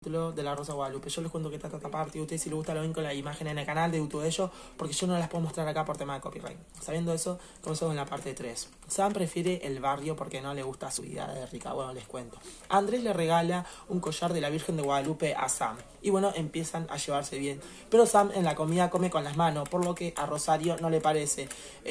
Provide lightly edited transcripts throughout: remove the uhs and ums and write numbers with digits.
de la Rosa de Guadalupe. Yo les cuento que trata esta parte y ustedes si les gusta lo ven con la imagen en el canal de YouTube de ellos, porque yo no las puedo mostrar acá por tema de copyright. Sabiendo eso, comenzamos en la parte 3. Sam prefiere el barrio porque no le gusta su vida de rica. Bueno, les cuento. Andrés le regala un collar de la Virgen de Guadalupe a Sam. Y bueno, empiezan a llevarse bien. Pero Sam en la comida come con las manos, por lo que a Rosario no le parece.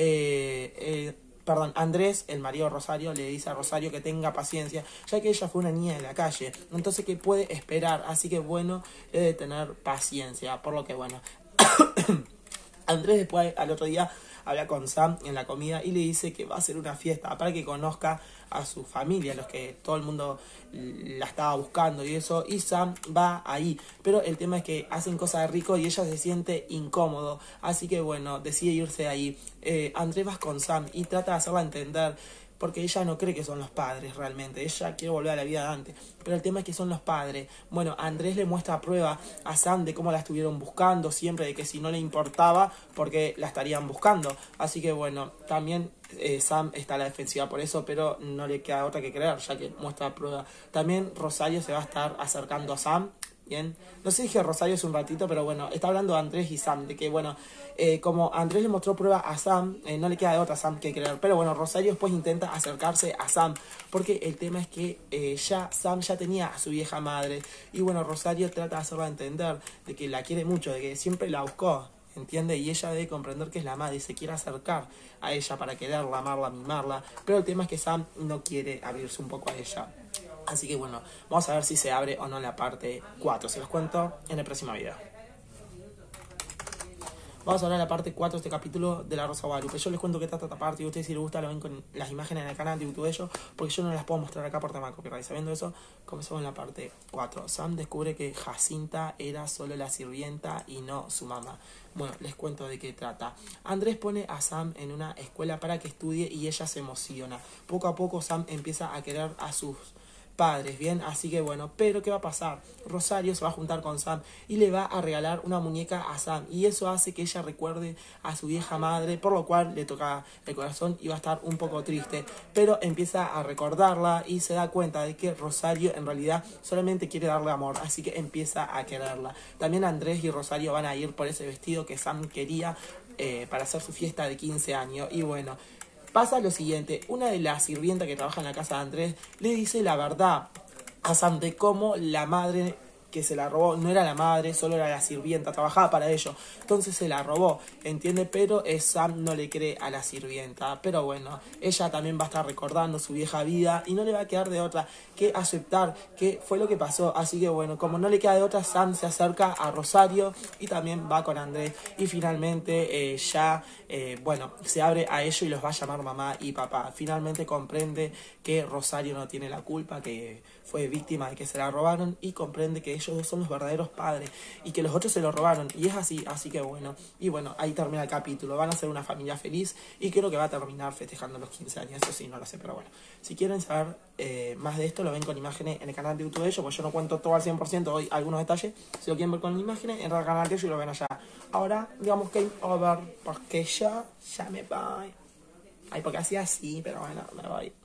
Andrés, el marido de Rosario, le dice a Rosario que tenga paciencia, ya que ella fue una niña de la calle, entonces que puede esperar, así que bueno, debe tener paciencia, por lo que bueno. Andrés después, al otro día, habla con Sam en la comida y le dice que va a hacer una fiesta para que conozca a su familia, los que todo el mundo la estaba buscando y eso, y Sam va ahí, pero el tema es que hacen cosas de rico y ella se siente incómodo, así que bueno, decide irse ahí. Andrés va con Sam y trata de hacerla entender, porque ella no cree que son los padres realmente, ella quiere volver a la vida de antes, pero el tema es que son los padres. Bueno, Andrés le muestra a prueba a Sam de cómo la estuvieron buscando siempre, de que si no le importaba, porque la estarían buscando, así que bueno, también Sam está a la defensiva por eso, pero no le queda otra que creer, ya que muestra a prueba. También Rosario se va a estar acercando a Sam. Bien, no sé si dije Rosario hace un ratito, pero bueno, está hablando de Andrés y Sam, de que bueno, como Andrés le mostró prueba a Sam, no le queda de otra a Sam que creer, pero bueno, Rosario después intenta acercarse a Sam, porque el tema es que Sam ya tenía a su vieja madre, y bueno, Rosario trata de hacerla entender de que la quiere mucho, de que siempre la buscó, ¿entiende? Y ella debe comprender que es la madre y se quiere acercar a ella para quererla, amarla, mimarla, pero el tema es que Sam no quiere abrirse un poco a ella. Así que bueno, vamos a ver si se abre o no la parte 4. Se los cuento en el próximo video. Vamos a hablar de la parte 4 de este capítulo de la Rosa de Guadalupe. Yo les cuento que trata esta parte y ustedes si les gusta lo ven con las imágenes en el canal de YouTube de ellos, porque yo no las puedo mostrar acá por tema de copyright. Sabiendo eso, comenzamos en la parte 4. Sam descubre que Jacinta era solo la sirvienta y no su mamá. Bueno, les cuento de qué trata. Andrés pone a Sam en una escuela para que estudie y ella se emociona. Poco a poco Sam empieza a querer a sus padres, bien, así que bueno, pero ¿qué va a pasar? Rosario se va a juntar con Sam y le va a regalar una muñeca a Sam y eso hace que ella recuerde a su vieja madre, por lo cual le toca el corazón y va a estar un poco triste, pero empieza a recordarla y se da cuenta de que Rosario en realidad solamente quiere darle amor, así que empieza a quererla. También Andrés y Rosario van a ir por ese vestido que Sam quería para hacer su fiesta de 15 años y bueno, pasa lo siguiente, una de las sirvientas que trabaja en la casa de Andrés le dice la verdad a Sam de cómo la madre que se la robó no era la madre, solo era la sirvienta, trabajaba para ello, entonces se la robó, ¿entiende? Pero Sam no le cree a la sirvienta, pero bueno, ella también va a estar recordando su vieja vida y no le va a quedar de otra que aceptar que fue lo que pasó, así que bueno, como no le queda de otra, Sam se acerca a Rosario y también va con Andrés y finalmente bueno, se abre a ellos y los va a llamar mamá y papá. Finalmente comprende que Rosario no tiene la culpa, que fue víctima de que se la robaron y comprende que ellos dos son los verdaderos padres y que los otros se lo robaron y es así, así que bueno, y bueno, ahí termina el capítulo, van a ser una familia feliz y creo que va a terminar festejando los 15 años, eso sí, no lo sé, pero bueno, si quieren saber más de esto lo ven con imágenes en el canal de YouTube de ellos, pues yo no cuento todo al 100%, hoy algunos detalles, si lo quieren ver con imágenes, entra al canal de ellos y lo ven allá. Ahora, digamos game over, porque ya me voy. Ay, porque hacía así, pero bueno, me voy.